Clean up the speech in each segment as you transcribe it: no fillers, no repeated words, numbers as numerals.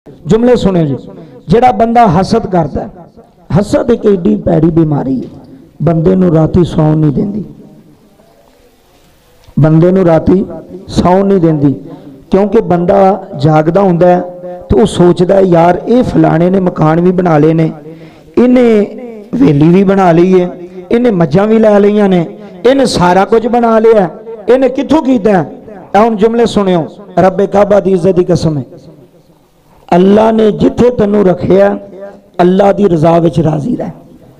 जुमले सुने जी। जेड़ा बंदा हसद करता है, हसद एक एडी पैड़ी बीमारी है, बंदे नूं राती सौं नहीं देंदी, बंदे नूं राती सौं नहीं देंदी। क्योंकि बंदा जागदा हुंदा है तो वह सोचता है यार ये फलाने ने मकान भी बना ले ने, इन्हें वेली भी बना ली है, इन्हें मज्जां भी लै लईयां ने, इन्हें सारा कुछ बना लिया, इन्हें कित्थों कीता है। हुण जुमले सुनियो, रब्बे काबा दी इज्जत दी कसम है, अल्लाह ने जिथे तैनूं रखिया अल्लाह दी रज़ा विच राजी रह,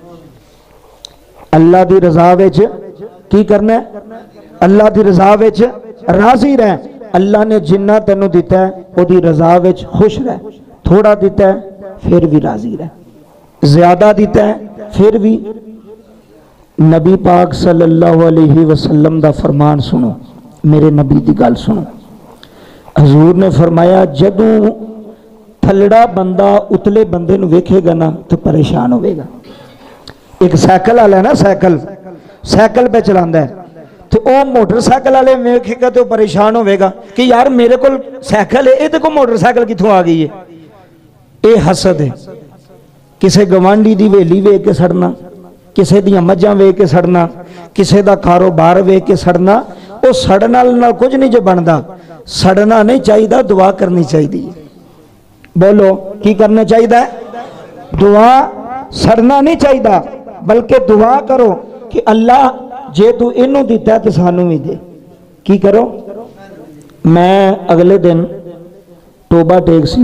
अल्लाह दी रज़ा विच की करना है, अल्लाह दी रज़ा विच राजी रह। अल्लाह ने जिन्ना तैनूं दिता है उहदी रज़ा विच खुश रह, थोड़ा दिता है फिर भी राजी रह, ज़्यादा दिता है फिर भी। नबी पाक सल्लल्लाहु अलैहि वसल्लम दा फरमान सुनो, मेरे नबी दी गल सुनो। हजूर ने फरमाया जदों थलड़ा बंदा उतले बंदे नूं वेखेगा ना तो परेशान होगा। एक साइकिल वाला है ना, साइकिल पे चलाता है तो वह मोटरसाइकिल वाले वेखेगा तो परेशान होगा कि यार मेरे को साइकिल है, ये को मोटरसाइकिल कितों आ गई है। ये हसद है। किसी गवांढी की वेली वेख के सड़ना, किसी दी मज्जां वेख के सड़ना, किसी का कारोबार वेख के सड़ना, वो सड़न नाल कुछ नहीं जो बनता। सड़ना नहीं चाहिए, दुआ करनी चाहिए। बोलो की करना चाहिए, दुआ। सड़ना नहीं चाहिए बल्कि दुआ करो कि अल्लाह जे तू इनू दिता तो सानू भी दे। की करो, मैं अगले दिन टोबा टेक सिंह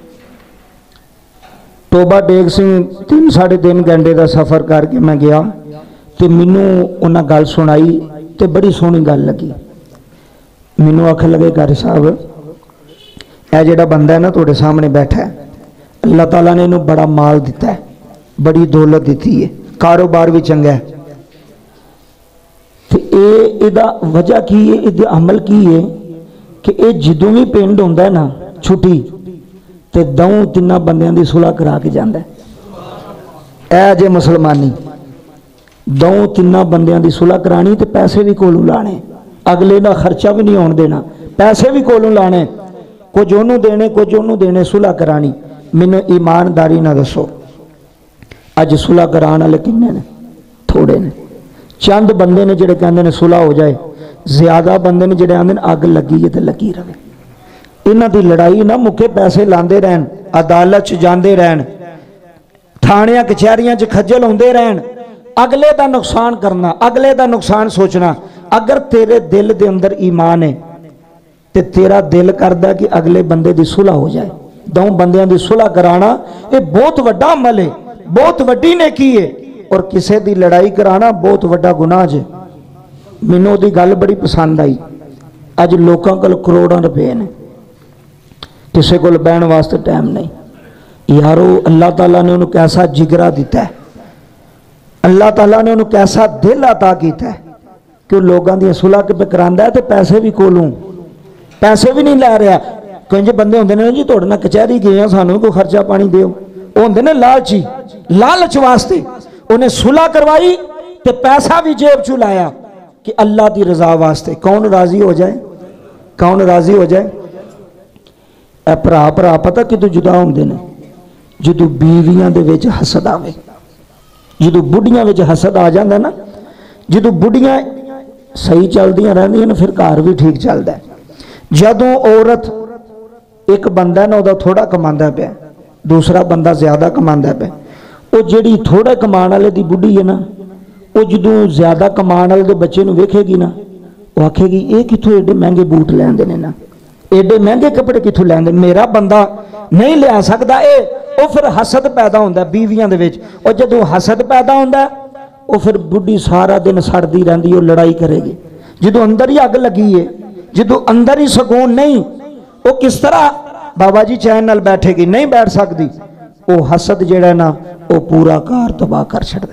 3 साढ़े 3 घंटे का सफ़र करके मैं गया तो मैनू उन्हें गल सुनाई तो बड़ी सोहनी गल लगी। मैनू आख लगे कारी साहब यह जोड़ा बंदा है ना तुहाडे सामने बैठा है, अल्लाह ताला ने इनू बड़ा माल दिता है, बड़ी दौलत दी है, कारोबार भी चंगा है, तो ये वजह की है, ये अमल की है कि ये जदों भी पिंड होंदा है ना छुट्टी तो 2-3 बंदियां दी सुलह करा के जांदा है। ए जे मुसलमानी 2-3 बंदियां दी सुलह करानी तो पैसे भी कोलों लाने, अगले का खर्चा भी नहीं आउण देना, पैसे भी कोलों लाने, कुछ उन्होंने देने कुछ उन्होंने देने, सुलह करानी। मैनू ईमानदारी ना दसो अज सुलह कराने वाले किन्ने ने? थोड़े ने। चंद बंदे ने जिहड़े कहंदे ने सुलह हो जाए, ज्यादा बंदे ने जिहड़े आंदे ने अग लगी है तो लगी रहे। इन्हां दी लड़ाई ना मुके, पैसे लांदे रहन, अदालत च जांदे रहन, थाणियां कचहरियां च खज्जल होंदे रहन, अगले का नुकसान करना, अगले का नुकसान सोचना। अगर तेरे दिल दे अंदर ईमान है तो तेरा दिल करदा कि अगले बंदे की सुलह हो जाए, 2 बंदियां की सुलह कराना ये बहुत वड्डा अमल है, बहुत वड्डी नेकी है, और किसी की लड़ाई कराना बहुत वड्डा गुनाह है। मैनूं उहदी गल बड़ी पसंद आई। अज लोगों को करोड़ों रुपए ने, किसी को बहन वास्ते टाइम नहीं। यारो अल्लाह ताला ने उन्हें कैसा जिगरा दिता है, अल्लाह ताला ने उन्हें कैसा दिल अता किया है कि वह लोगों की सुलह पे करांदा है तो पैसे भी कोलों, पैसे भी नहीं लै रहा। कई बंदे होंदे ने जी तुहाडे नाल कचहरी गए सानू कोई खर्चा पानी दिओ, वो होंदे ने लालची, लालच वास्ते उन्हें सुलह करवाई तो पैसा भी जेब चू लाया कि अल्लाह की रजा वास्ते। कौन राजी हो जाए, कौन राजी हो जाए। ए भरा भरा पता कितों जुदा होंदे ने, जदों बीवियां दे विच हसद आवे, जदों बुढ़ियां विच हसद आ जांदा ना, जदों बुढ़ियां सही चलदियां रहिंदियां ने फिर घर भी ठीक चलदा है। जदों औरत एक बंदा ना उहदा थोड़ा कमांदा पिया, दूसरा बंदा ज्यादा कमांदा पिया, वो जिहड़ी थोड़ा कमाण वाले दी बुढ़ी है ना, वो जदों ज्यादा कमाण वाले दे बच्चे नूं वेखेगी ना, वो आखेगी ये कित्थों एडे महंगे बूट लैंदे ने ना, एडे महंगे कपड़े कित्थों लैंदे, मेरा बंदा नहीं लिया सकदा। वो फिर हसद पैदा होंदा बीवियां दे विच, और जदों हसद पैदा होंदा वो फिर बुढ़ी सारा दिन सड़दी रहिंदी, वो लड़ाई करेगी। जदों अंदर ही अग लगी है, जदों अंदर ही सुकून नहीं, वो किस तरह बाबा जी चैन नाल बैठेगी, नहीं बैठ सकती। वो हसद जिहड़ा ना वो पूरा घर तबाह कर छड़दा,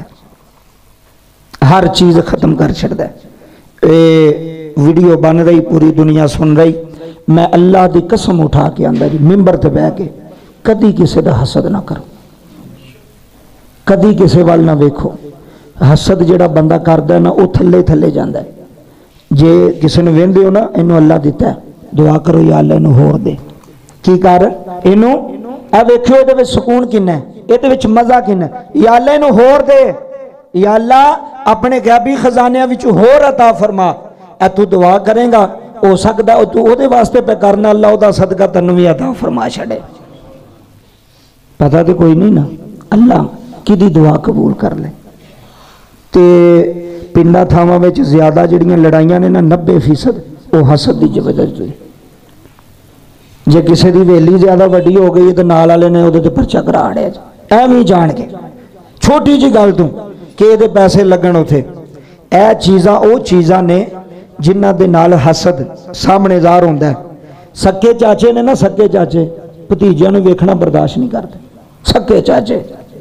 हर चीज़ खत्म कर छड़दा। ये वीडियो बन रही, पूरी दुनिया सुन रही, मैं अल्लाह की कसम उठा के आंदा जी मिंबर ते बह के कदी किसी का हसद ना करो, कदी किसी वाल ना वेखो। हसद जिहड़ा बंदा करदा ना वो थल्ले थल्ले जांदा है। जे किसी ने वेंदे हो ना, इनू अल्लाह दिता है, दुआ करो या अल्लाह इनू होर दे, की कर इनू اے ویکھو یہ سکون کن ہے، یہ مزہ کن ہے. یا اللہ انہوں ہور دے، یا اللہ اپنے غیبی خزانے وچ ہور عطا فرما. اے تو دعا کریں گا ہو سکتا ہے تو دے واسطے پہ کرنا اللہ دا صدقہ تنوں بھی عطا فرما چھڑے. پتہ تو کوئی نہیں نا اللہ کدی دعا قبول کر لے. تے پنڈا تھاواں وچ زیادہ جڑیاں لڑائیاں نے نا 90% وہ حسد دی وجہ سے. جے کسی دی ویلی زیادہ وڈی ہو گئی تو نال والے نے وہ پرچہ کرا اڑیا ایویں جان کے چھوٹی جی گل تو کہ یہ پیسے لگن اتنے. اے چیزاں او چیزاں نے جنہ دے نال حسد سامنے ظاہر ہوتا ہے. سکے چاچے نے نا سکے چاچے بھتیجیاں نوں ویکھنا برداشت نہیں کرتے. سکے چاچے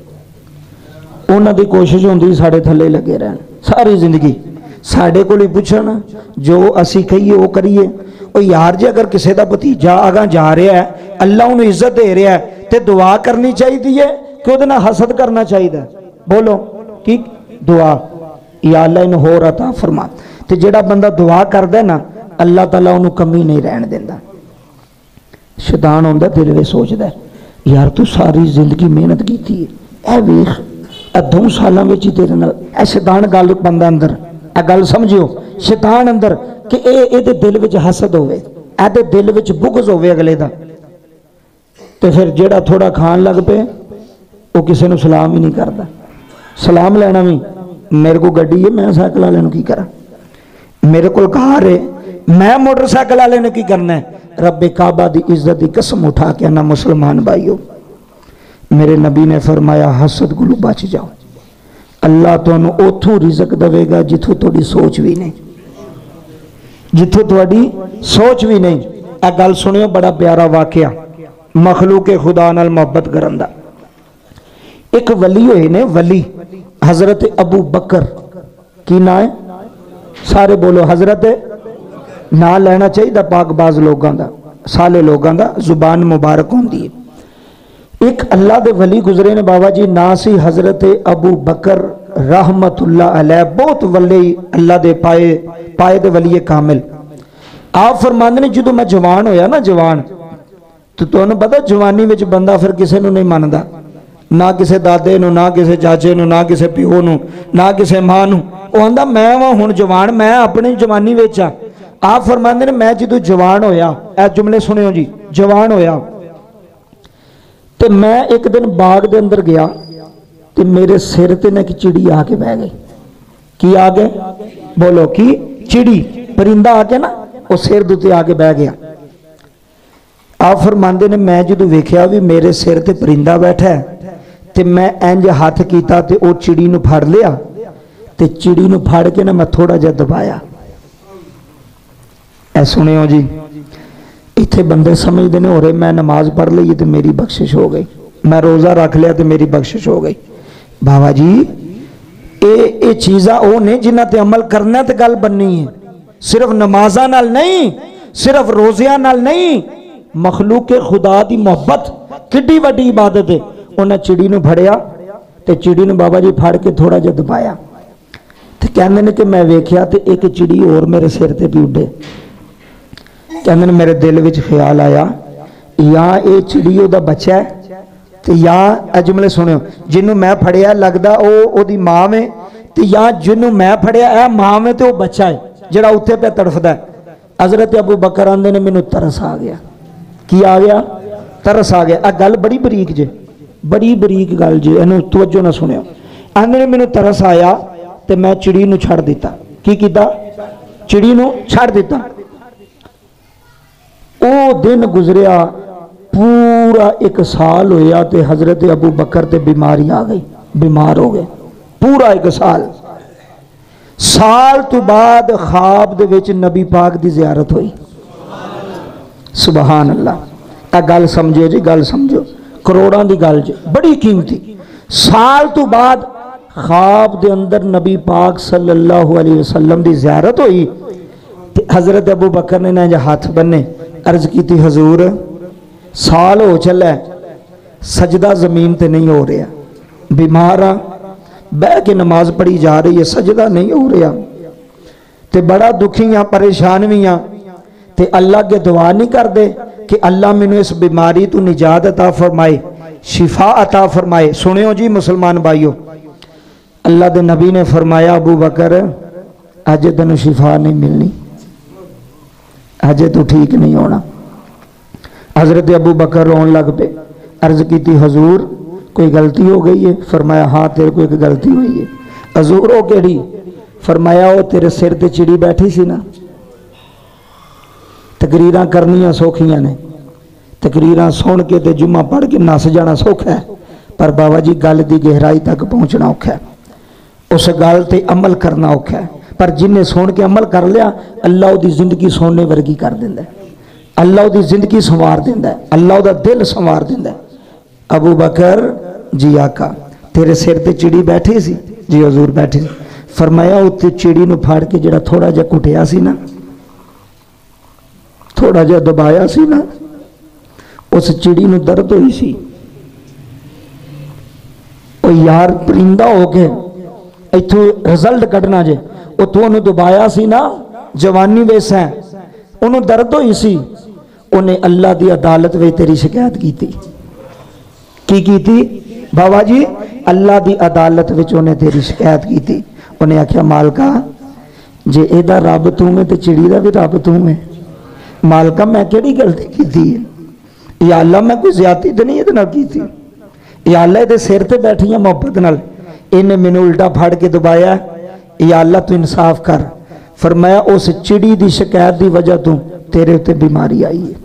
انہاں دی کوشش ہوندی ساڈے تھلے لگے رہن ساری زندگی. ساڈے کول ہی پوچھن جو اسی کہیے وہ کریے. او یار جی اگر کسی دا بھتیجا آگاں جا رہا ہے اللہ انہوں عزت دے رہا ہے تے دعا کرنی چاہیے کہ وہ نہ حسد کرنا چاہیے. بولو کی دعا یا اللہ انہوں ہور عطا فرما. تے جڑا بندہ دعا کردا ہے نا اللہ تعالیٰ انہوں کمی نہیں رہن دیندا. شیطان ہوندا دل وچ سوچدا ہے یار تو ساری زندگی محنت کیتی ہے اے ویکھ اے 2 سالاں وچ تیرے نال. اے شیطان گل بندہ اندر اے گل سمجھیو شیطان اندر کہ اے دے دل وچ حسد ہوئے اے دے دل وچ بغض ہوئے اگلے دا. تے پھر جیڑا تھوڑا کھان لگ پے وہ کسی نو سلام ہی نہیں کرتا. سلام لینا بھی میرے کو گڈی ہے میں سائیکل والے نو کی کرا، میرے کو کار ہے میں موٹر سائیکل والے نے کی کرنا ہے. رب کعبہ دی عزت دی قسم اٹھا کے نہ مسلمان بھائیو میرے نبی نے فرمایا حسد گلو بچ جاؤ. اللہ تو انہوں اوتھوں رزق دوے گا جتھوں توڑی سوچ بھی نہیں، جتھوں توڑی سوچ بھی نہیں. اے گل سنیو بڑا پیارا واقعہ مخلوق خدا نال محبت کرندہ. ایک ولی ہوئے نے ولی حضرت ابو بکر کی نا ہے سارے بولو حضرت نا لینا چاہیے دا پاک باز لوگاں دا سالے لوگاں دا زبان مبارک ہوں دی. ایک اللہ دے ولی گزرے نے بابا جی ناسی حضرت ابو بکر رحمت اللہ علیہ بہت ولی اللہ دے پائے دے ولی کامل. آپ فرماندے نے جدو میں جوان ہویا نا جوان تو انہوں پتا جوانی وچ بندہ پھر کسے نو نہیں ماندا نہ کسے دادے نو نہ کسے چاچے نو نہ کسے پیو نو نہ کسے ماں نو. وہ آندا میں وہاں ہن جوان میں اپنی جوانی وچ آ. آپ فرماندے نے میں جدو جوان ہویا اے جملے سنیو جی جوان ہویا تے میں ایک دن باغ دے اندر گیا تے میرے سر تے ایک چڑی آ کے بہ گئی. کی آ گئے بولو کی چڑی پرندہ آ کے نا وہ سر دوتے آ کے بہ گیا. آپ فرماندے نے میں جدو ویکھیا بھی میرے سر تے پرندہ بیٹھا ہے تے میں انج ہاتھ کیتا تے او چڑی نو پھڑ لیا تے چڑی نو پھڑ کے نا میں تھوڑا جا دبایا. اے سنے ہو جی اتھے بندے سمجھ دینے ہو رہے میں نماز پڑھ لئی تے میری بخشش ہو گئی، میں روزہ رکھ لیا تے میری بخشش ہو گئی. بابا جی اے چیزاں او نے جنہ تے عمل کرنا تے گل بننی ہے. صرف نمازاں نال نہیں صرف روزیاں نال نہیں مخلوق خدا دی محبت کڈی وڈی عبادت ہے. انہیں چڑی نو پھڑیا تے چڑی نو بابا جی پھڑ کے تھوڑا جا دبایا تے کہندے نے کہ میں ویکھیا تے ایک چڑی اور میرے سر تے پی اڈے. کہندے نے میرے دل وچ خیال آیا یا اے چڑی او دا بچہ ہے تے یا اجملے سنو جنوں میں پھڑیا لگدا او دی ماں میں تے یا جنوں میں پھڑیا اے ماں میں تے او بچہ ہے جڑا اوتھے پہ تڑفدا ہے. حضرت ابو بکر آندے نے مینوں ترس آ گیا. کی آ گیا ترس آ گیا. گل بڑی بریک جے بڑی بریک گل جے اینوں توجہ نہ سنیو. آندے نے مینوں ترس آیا تے میں چڑی نو چھڑ دیتا. کی کیتا چڑی نو چھڑ دیتا. او دن گزریا پورا 1 سال ہویا تے حضرت ابو بکر تے بیماری آ گئی بیمار ہو گئے پورا 1 سال تو بعد خواب دے وچ نبی پاک دی زیارت ہوئی. سبحان اللہ. اے گل سمجھو جی گل سمجھو کروڑاں دی گل جی بڑی قیمتی. سال تو بعد خواب دے اندر نبی پاک صلی اللہ علیہ وسلم دی زیارت ہوئی. حضرت ابو بکر نے نا ہاتھ بننے عرض کی تھی حضور سال ہو چلا ہے سجدہ زمین تے نہیں ہو رہا بیمار ہاں بہ کے نماز پڑھی جا رہی ہے سجدہ نہیں ہو رہا تے بڑا دکھی ہاں پریشان بھی ہاں تے اللہ کے دعا نہیں کر دے کہ اللہ مینوں اس بیماری تو نجات عطا فرمائے، شفا عطا فرمائے۔ سنیو جی مسلمان بھائیو، اللہ دے نبی نے فرمایا ابو بکر اجے تینوں شفا نہیں ملنی، اجے تو ٹھیک نہیں ہونا۔ حضرت ابو بکر رون لگ پہ، عرض کی تھی حضور کوئی غلطی ہو گئی ہے؟ فرمایا ہاں تیرے کو ایک غلطی ہوئی ہے۔ حضور وہ کیڑی؟ فرمایا وہ تیرے سر تے چڑی بیٹھی سی نا، تقریراں کرنیاں سوکھیاں نے، تقریراں سن کے تے جمعہ پڑھ کے نس جانا سوکھا ہے، پر بابا جی گل دی گہرائی تک پہنچنا اوکھا ہے، اس گل تے عمل کرنا اوکھا ہے۔ پر جن نے سن کے عمل کر لیا اللہ وہ دی زندگی سونے ورگی کر دیندہ ہے، اللہ وہ دی زندگی سنوار دیندہ ہے، اللہ وہ دا دل سنوار دیندہ ہے۔ ابو بکر جی آقا تیرے سر تے چڑی بیٹھی سی؟ جی حضور بیٹھی سی۔ فرمایا وہ تے چڑی نو پھاڑ کے جڑا تھوڑا جا کٹیا سی نا، تھوڑا جا دبایا سی نا، اس چڑی نو درد ہوئی سی، او یار پرندہ ہو کے ایتھو رزلٹ کٹنا جے، او تو انہوں دبایا سی نا، جوانی ویسا ہے، انہوں درد ہوئی سی، انہیں اللہ دی عدالت وے تیری شکایت کی تھی۔ کی تھی بابا جی؟ اللہ دی عدالت وچ انہیں تیری شکایت کی تھی۔ انہیں آکھیا مالکا جے ایدہ رب تو میں تے چڑی دا بھی رب تو میں، مالکا میں کیڑی غلطی کی تھی؟ یا اللہ میں کوئی زیادتی تو نہیں اتنا کی تھی؟ یا اللہ دے سر تے بیٹھی ہیں محبت نال، انہیں میں نے الٹا پھاڑ کے دبایا، یا اللہ تو انصاف کر۔ فرمایا اس چڑی دی شکایت دی وجہ تو تیرے اتے بیماری آئی ہے۔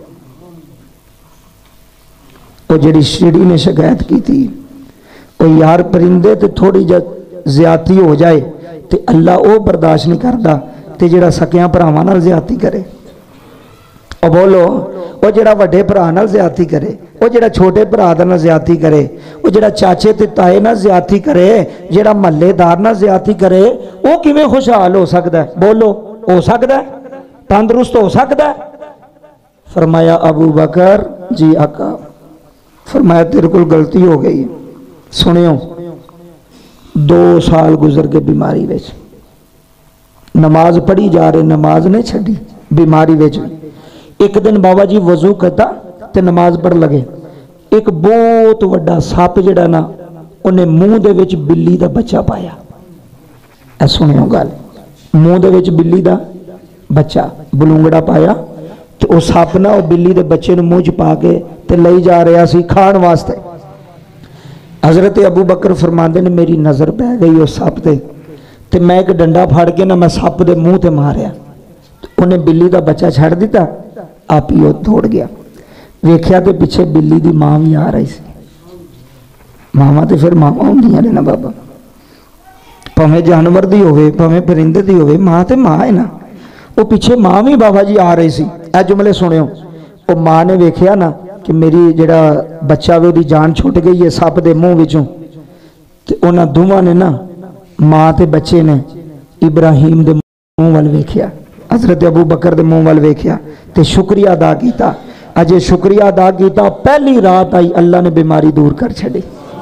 وہ جڑی چڑی نے شکایت کی تھی، وہ یار پرندے تے تھوڑی جا زیادتی ہو جائے تے اللہ وہ برداشت نہیں کرتا تے جڑا سکیاں بھراواں نال زیادتی کرے۔ اور بولو وہ جڑا وڈے بھرا نال زیادتی کرے، وہ جڑا چھوٹے بھرا نال زیادتی کرے، وہ جڑا چاچے تے تائے نال زیادتی کرے، جڑا محلے دار نال زیادتی کرے، وہ کیویں خوشحال ہو سکتا ہے؟ بولو ہو سکتا ہے؟ تندرست ہو سکتا ہے؟ فرمایا ابو بکر جی آقا، فرمایا تیرے کو غلطی ہو گئی۔ سنیو 2 سال گزر کے بیماری ویچ، نماز پڑھی جا رہے، نماز نہیں چھڑی، بیماری ویچ۔ ایک دن بابا جی وضو کرتا تے نماز پڑھ لگے، ایک بہت وڈا سپ جڑا نا انہیں منہ دے وچ بلی دا بچہ پایا۔ اے سنیو گل، منہ دے وچ بلی دا بچہ بلونگڑا پایا کہ وہ سپ نہ وہ بلی دے بچے نو منہ چ پا کے تے لئی جا رہا سی کھان واسطے۔ حضرت ابو بکر فرماندے نے میری نظر پہ گئی اس سپ تے میں ایک ڈنڈا پھاڑ کے نہ میں سپ دے منہ تے ماریا، انہیں بلی دا بچہ چھڑ دیتا، آپ ہی وہ دوڑ گیا۔ ویکھیا تے پیچھے بلی دی ماں بھی آ رہی سی۔ ماما تے پھر ماما ہوندیاں نے نا بابا، پاویں جانور دی ہوئے پاویں پرندے دی ہوئے، ماں تے ماں ہے نا۔ وہ پیچھے ماں بھی بابا جی آ رہی سی۔ اے جملے سنیو، وہ ماں نے ویکھیا نا کہ میری جڑا بچہ وے دی جان چھوٹ گئی ہے سپ دے منہ وچوں، تے انہاں دوواں نے نا ماں تے بچے نے ابراہیم دے منہ وال ویکھیا، حضرت ابو بکر دے منہ وال ویکھیا تے شکریہ ادا کیتا۔ اجے شکریہ ادا کیتا، پہلی رات آئی اللہ نے بیماری دور کر چھڑی۔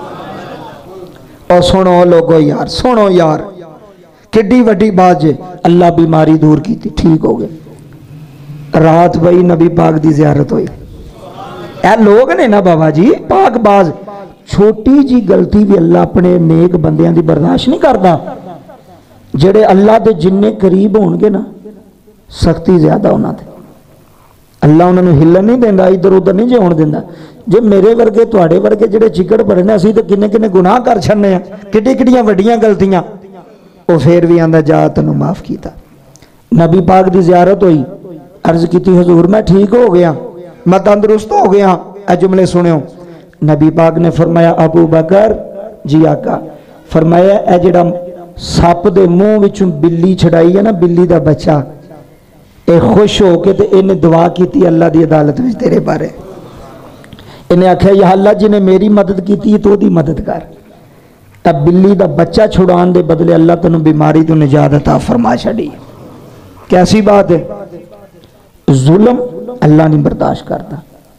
اور سنو لوگو یار، سنو یار، کڈی وڈی بات جے، اللہ بیماری دور کی تھی، ٹھیک ہو گئے۔ رات بھائی نبی پاک دی زیارت ہوئی۔ اے لوگ نے نا بابا جی پاک باز، چھوٹی جی غلطی بھی اللہ اپنے نیک بندیاں دی برداشت نہیں کرتا۔ جڑے اللہ دے جننے قریب ہون گے نا سختی زیادہ ہونا تھے، اللہ انہوں نے ہلن نہیں دینا، ادھر ادھر نہیں جے ہون دینا۔ جے میرے ورگے تواڈے ورگے جڑے چکڑ پڑنے اسی تے کنے کنے گناہ کر چھڑنے ہیں، کڈی کڈیاں وڈیاں غلطیاں، وہ پھر بھی آندا جا تینوں معاف کیتا۔ نبی پاک دی زیارت ہوئی، عرض کیتی حضور میں ٹھیک ہو گیا، میں تندرست ہو گیا۔ اے جملے سنیو، نبی پاک نے فرمایا ابو بکر جی آقا، فرمایا اے جڑا سپ دے منہ وچوں بلی چھڑائی ہے نا بلی دا بچہ، اے خوش ہو کے تے انہیں دعا کیتی اللہ دی عدالت وچ تیرے بارے، انہیں آکھیا یا اللہ جی نے میری مدد کیتی تو دی مدد کر۔ اب بلی دا بچہ چھڑان دے بدلے اللہ تنوں بیماری تو نجات عطا فرما چھڑی۔ کیسی بات ہے؟ ظلم اللہ نہیں برداشت کرتا،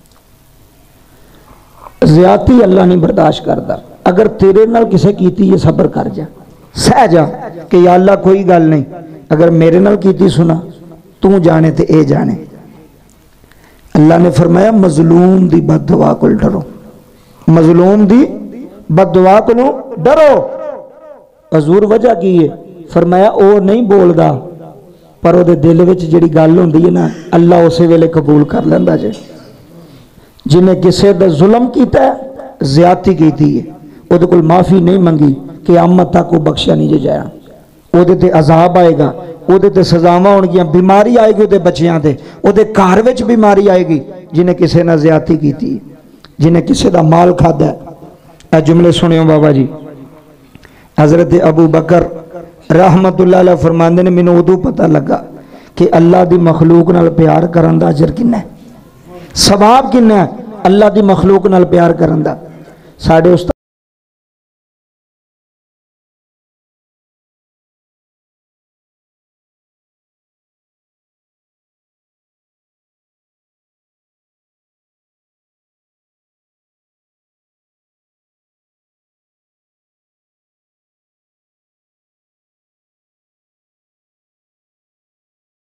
زیادتی اللہ نہیں برداشت کرتا۔ اگر تیرے نال کسے کیتی یہ صبر کر جا، سہ جا کہ یا اللہ کوئی گل نہیں، اگر میرے نال کیتی سنا تو جانے تے اے جانے۔ اللہ نے فرمایا مظلوم دی بد دعا کو ڈرو، مظلوم دی بد دعا کو ڈرو۔ حضور وجہ کی ہے؟ فرمایا او نہیں بولدا پر او دے دل وچ جڑی گل ہوندی ہے نا اللہ اسی ویلے قبول کر لیندا جے۔ جنہیں کسے دے ظلم کیتا ہے، زیادتی کیتی ہے، او دے کول معافی نہیں منگی، قیامت تک کو بخشا نہیں جایا، او دے تے عذاب آئے گا، او دے تے سزاواں ہون گیاں، بیماری آئے گی او دے بچیاں تے، او دے گھر وچ بیماری آئے گی جنہیں کسے نہ زیادتی کیتی، جنہیں کسے دا مال کھادا ہے۔ اے جملے سنیو بابا جی، حضرت ابو بکر رحمت اللہ علیہ فرماندے نے مینوں ادو پتہ لگا کہ اللہ دی مخلوق نال پیار کرن دا اجر کنا ہے، ثواب کنا ہے اللہ دی مخلوق نال پیار کرن دا۔ ساڈے استاد